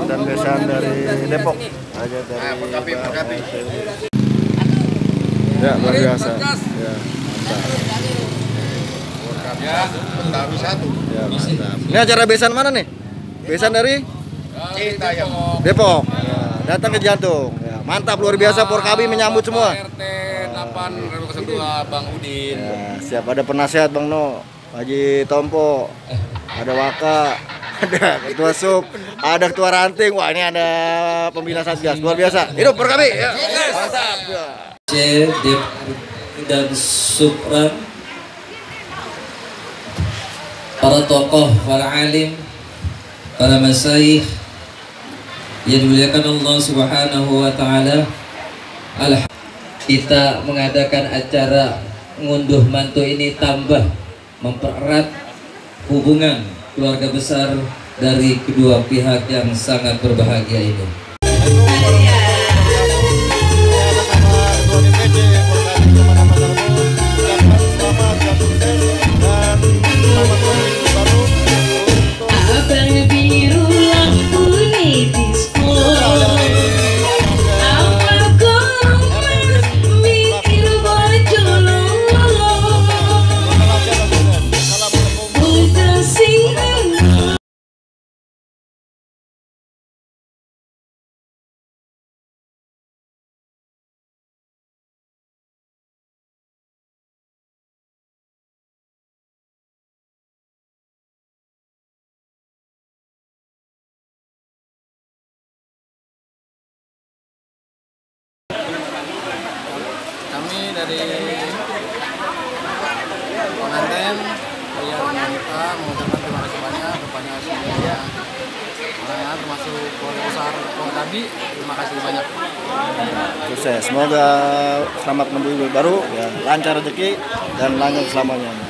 dan besan dari Depok. Aja dari Perkapi. Ya, luar biasa. Ya, mantap. Ya, Betawi 1. Ya, mantap. Ini acara besan mana nih? Besan dari Citayam. Depok. Ya, datang ke Jantung. Ya, mantap, luar biasa. Porkabi menyambut semua. RT 8 RW 2 Bang Udin. Ya, siap, ada penasehat Bang No, Haji Tompo, ada Waka, ada ketua sub, ada ketua ranting. Wah, ini ada pembina satgas, luar biasa. Hidup Porkabi. Ya. Mantap. Ya. Dan Supran, para tokoh, para alim, para masyayikh yang dimuliakan Allah Subhanahu wa taala. Kita mengadakan acara ngunduh mantu ini tambah mempererat hubungan keluarga besar dari kedua pihak yang sangat berbahagia ini. Kami dari pengantin yang kita mengucapkan terima kasih banyak kepada semuanya, termasuk keluarga besar Porkabi. Terima kasih banyak. Sukses. Semoga selamat menuju baru, ya, lancar rezeki dan lanjut selamanya.